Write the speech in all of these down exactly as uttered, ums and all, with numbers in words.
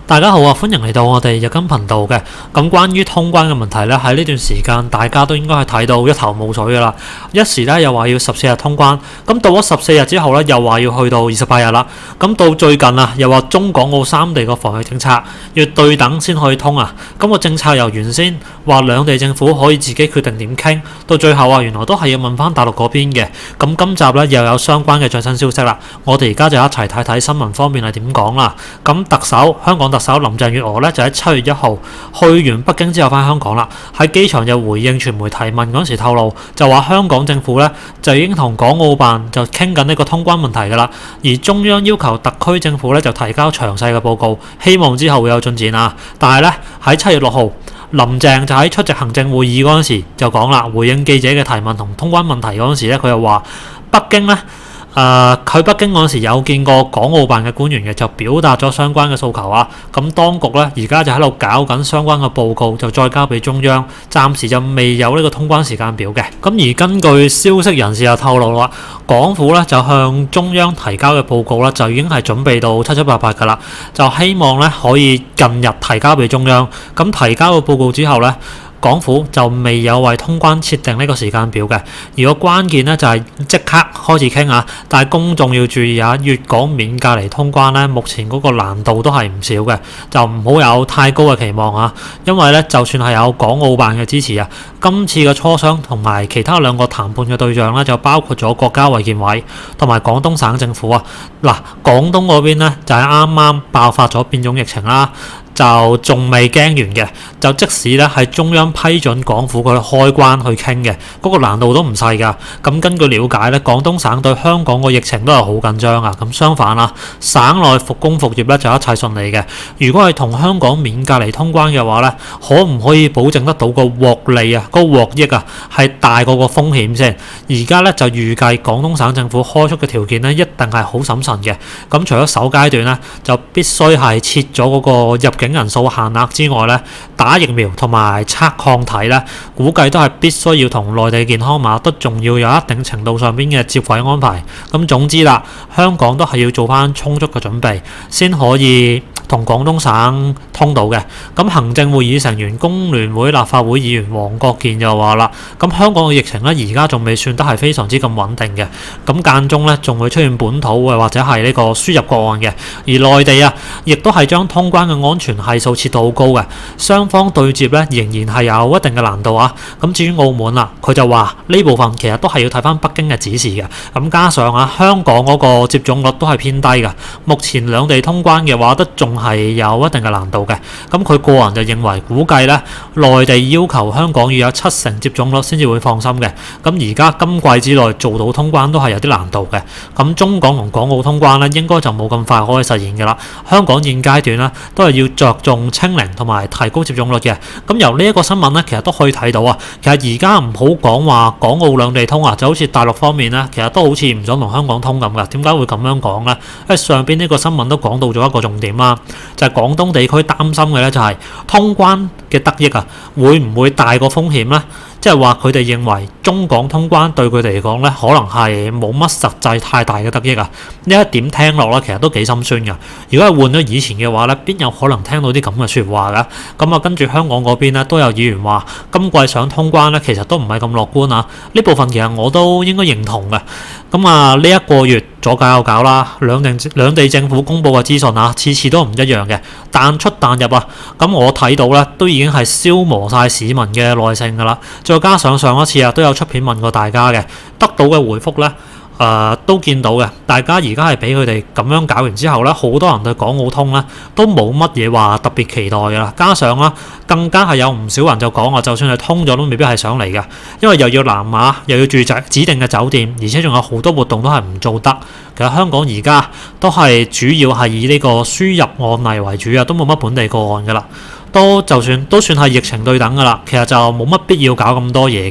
大家好啊，歡迎嚟到我哋日更頻道嘅。咁關於通關嘅問題咧，喺呢段時間大家都應該係睇到一頭霧水噶啦。一時咧又話要十四日通關，咁到咗十四日之後咧又話要去到二十八日啦。咁到最近啊，又話中港澳三地個防疫政策要對等先可以通啊。咁個政策由原先話兩地政府可以自己決定點傾，到最後啊原來都係要問翻大陸嗰邊嘅。咁今集咧又有相關嘅最新消息啦。我哋而家就一齊睇睇新聞方面係點講啦。咁特首香港特首林鄭月娥咧就喺七月一號去完北京之後翻香港啦，喺機場就回應傳媒提問嗰時透露，就話香港政府咧就已經同港澳辦就傾緊呢個通關問題噶啦，而中央要求特區政府咧就提交詳細嘅報告，希望之後會有進展啊。但係咧喺七月六號，林鄭就喺出席行政會議嗰陣時就講啦，回應記者嘅提問同通關問題嗰陣時咧，佢又話北京咧。誒，佢、呃、北京嗰陣時有見過港澳辦嘅官員嘅，就表達咗相關嘅訴求啊。咁當局咧而家就喺度搞緊相關嘅報告，就再交俾中央，暫時就未有呢個通關時間表嘅。咁而根據消息人士又透露啦，港府咧就向中央提交嘅報告咧就已經係準備到七七八八㗎啦，就希望咧可以近日提交俾中央。咁提交嘅報告之後咧，港府就未有為通關設定呢個時間表嘅，而個關鍵呢，就係即刻開始傾啊！但係公眾要注意啊，粵港免隔離通關呢，目前嗰個難度都係唔少嘅，就唔好有太高嘅期望啊！因為呢，就算係有港澳辦嘅支持啊，今次嘅磋商同埋其他兩個談判嘅對象呢，就包括咗國家衛健委同埋廣東省政府啊。嗱，廣東嗰邊呢，就係啱啱爆發咗變種疫情啦。就仲未驚完嘅，就即使咧係中央批准港府佢開關去傾嘅，嗰個難度都唔細㗎。咁根據了解咧，廣東省對香港個疫情都係好緊張啊。咁相反啊，省內復工復業咧就一切順利嘅。如果係同香港免隔離通關嘅話咧，可唔可以保證得到個獲利啊、個獲益啊係大過個風險先？而家咧就預計廣東省政府開出嘅條件咧一定係好審慎嘅。咁除咗首階段咧，就必須係設咗嗰個入境人數限額之外咧，打疫苗同埋測抗體咧，估計都係必須要同內地健康碼都仲要有一定程度上邊嘅接軌安排。咁總之啦，香港都係要做翻充足嘅準備，先可以同廣東省通到嘅。咁行政會議成員工聯會立法會議員黃國健就話啦，咁香港嘅疫情咧而家仲未算得係非常之咁穩定嘅，咁間中咧仲會出現本土嘅或者係呢個輸入個案嘅，而內地啊亦都係將通關嘅安全係數設到好高嘅，雙方對接咧仍然係有一定嘅難度啊。咁至於澳門啦，佢就話呢部分其實都係要睇翻北京嘅指示嘅，咁加上啊香港嗰個接種率都係偏低嘅，目前兩地通關嘅話都仲係有一定嘅難度嘅。咁佢個人就認為估計咧內地要求香港要有七成接種率先至會放心嘅。咁而家今季之內做到通關都係有啲難度嘅。咁中港同港澳通關咧應該就冇咁快可以實現嘅啦。香港現階段咧都係要着重清零同埋提高接種率嘅。咁由呢一個新聞咧，其實都可以睇到啊。其實而家唔好講話港澳兩地通啊，就好似大陸方面咧，其實都好似唔想同香港通咁噶。點解會咁樣講呢？因為上邊呢個新聞都講到咗一個重點啦，就係廣東地區擔心嘅咧就係通關嘅得益啊，會唔會大過風險呢？即係話佢哋認為中港通關對佢哋嚟講咧，可能係冇乜實際太大嘅得益啊。呢一點聽落咧，其實都幾心酸㗎。如果係換咗以前嘅話咧，邊有可能聽到啲咁嘅説話㗎？咁啊，跟住香港嗰邊咧都有議員話，今季想通關咧，其實都唔係咁樂觀啊。呢部分其實我都應該認同嘅。咁啊，呢一個月左搞右搞啦，兩地兩地政府公佈嘅資訊啊，次次都唔一樣嘅，彈出彈入啊。咁我睇到咧，都已經係消磨晒市民嘅耐性㗎啦。再加上上一次啊，都有出片問過大家嘅，得到嘅回覆咧，誒、呃、都見到嘅。大家而家係俾佢哋咁樣搞完之後咧，好多人對港澳通咧都冇乜嘢話特別期待㗎啦。加上啦，更加係有唔少人就講話，就算係通咗都未必係想嚟嘅，因為又要南碼，又要住宅指定嘅酒店，而且仲有好多活動都係唔做得。其實香港而家都係主要係以呢個輸入案例為主啊，都冇乜本地個案㗎啦。都就算都算係疫情對等㗎啦，其實就冇乜必要搞咁多嘢嘅。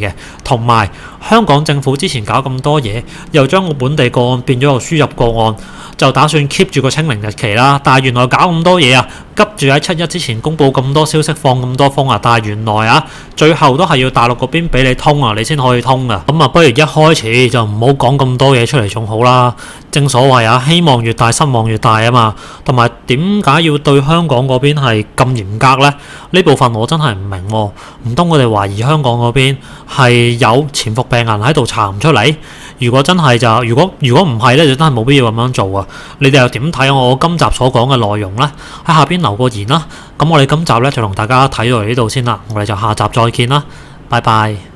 同埋香港政府之前搞咁多嘢，又將個本地個案變咗個輸入個案，就打算 keep 住個清零日期啦。但係原來搞咁多嘢啊，急住喺七一之前公佈咁多消息，放咁多風啊！但係原來啊，最後都係要大陸嗰邊俾你通啊，你先可以通啊。咁啊，不如一開始就唔好講咁多嘢出嚟仲好啦。正所謂啊，希望越大失望越大啊嘛。同埋點解要對香港嗰邊係咁嚴格呢？呢部分我真係唔明喎。唔通我哋懷疑香港嗰邊係有潛伏病人喺度查唔出嚟？如果真係就，如果如果唔係呢，就真係冇必要咁樣做啊！你哋又點睇我今集所講嘅內容呢？喺下邊留個言啦。咁我哋今集呢，就同大家睇到嚟呢度先啦。我哋就下集再見啦，拜拜。